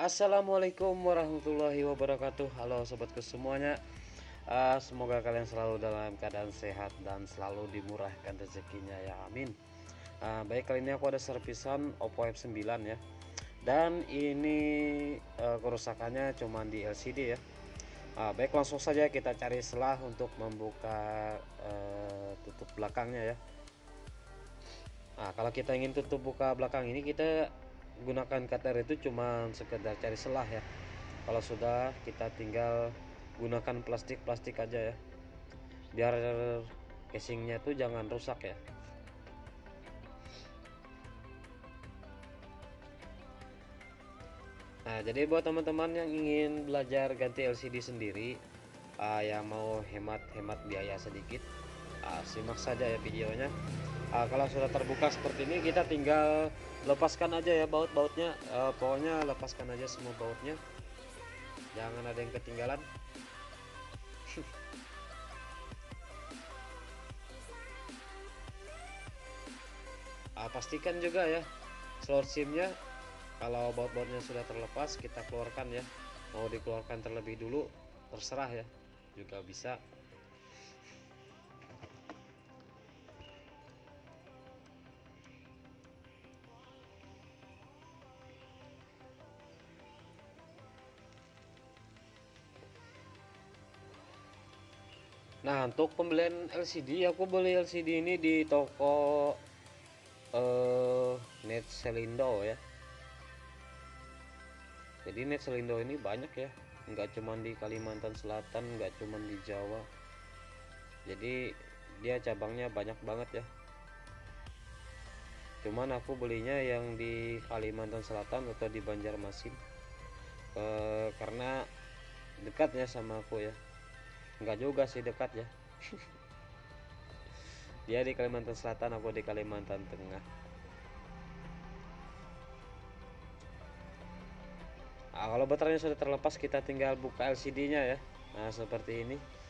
Assalamualaikum warahmatullahi wabarakatuh. Halo sobatku semuanya. Semoga kalian selalu dalam keadaan sehat dan selalu dimurahkan rezekinya ya, amin. Baik, kali ini aku ada servisan Oppo F9 ya. Dan ini kerusakannya cuma di LCD ya. Baik, langsung saja kita cari selah untuk membuka tutup belakangnya ya. Kalau kita ingin tutup buka belakang ini, kita gunakan cutter itu cuma sekedar cari selah ya. Kalau sudah, kita tinggal gunakan plastik aja ya, biar casingnya tuh jangan rusak ya. Jadi buat teman-teman yang ingin belajar ganti LCD sendiri, yang mau hemat biaya sedikit, simak saja ya videonya. Kalau sudah terbuka seperti ini, kita tinggal lepaskan aja ya baut-bautnya. Pokoknya lepaskan aja semua bautnya, jangan ada yang ketinggalan. Pastikan juga ya slot SIM-nya, kalau baut-bautnya sudah terlepas kita keluarkan ya. Mau dikeluarkan terlebih dulu terserah ya, juga bisa. Nah, untuk pembelian LCD, aku beli LCD ini di toko Netselindo ya. Jadi Netselindo ini banyak ya, nggak cuma di Kalimantan Selatan, nggak cuma di Jawa. Jadi dia cabangnya banyak banget ya. Cuman aku belinya yang di Kalimantan Selatan atau di Banjarmasin, karena dekatnya sama aku ya. Nggak juga sih dekat ya. Dia di Kalimantan Selatan, aku di Kalimantan Tengah. Kalau baterainya sudah terlepas, kita tinggal buka LCD-nya ya. Nah, seperti ini.